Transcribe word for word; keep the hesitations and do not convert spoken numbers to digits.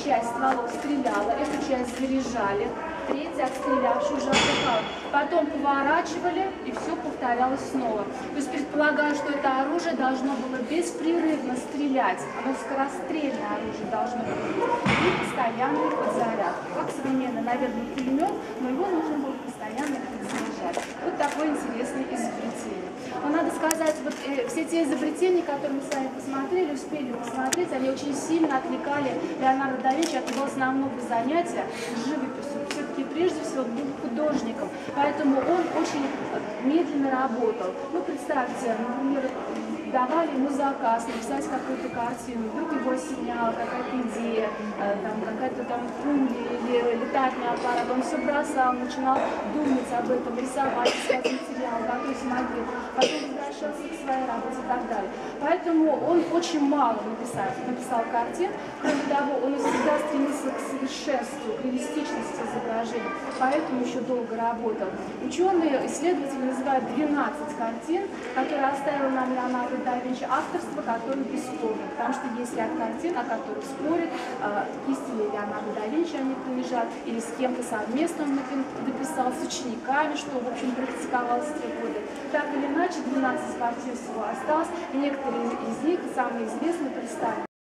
часть стволов стреляла, эту часть заряжали, третья отстрелявшая уже отдыхала. Потом поворачивали, и все повторялось снова. То есть предполагаю, что это оружие должно было беспрерывно стрелять. Оно скорострельное оружие должно было быть. И постоянный подзаряд. Как современный, наверное, пулемет, но его нужно было постоянно подзаряжать. Вот такое интересное изобретение. Но надо сказать, вот э, все те изобретения, которые мы с вами посмотрели, успели посмотреть, они очень сильно отвлекали Леонардо да Винчи от его основного занятия живописью. Все-таки прежде всего был художником, поэтому он очень медленно работал. Ну, представьте, например, давали ему заказ написать какую-то картину, вдруг его осеняла какая-то идея, там, какая-то там пуля или летательный аппарат, он все бросал, начинал думать об этом, рисовать, искать материал, готовить макет, потом возвращался к своей работе и так далее. Поэтому он очень мало написал, написал картин, кроме того, он всегда стремился к совершенству, к реалистичности изображения, поэтому еще долго работал. Ученые, исследователи называют двенадцать картин, которые оставил нам Леонардо да Винчи, авторство, которое бесспорно, потому что есть ряд картин, о которых спорят, э, кисти Леонардо да Винчи они принадлежат, или с кем-то совместно он написал, с учениками, что, в общем, практиковалось в те годы. Так или иначе, двенадцать картин всего осталось, и некоторые из них, самые известные, представлены.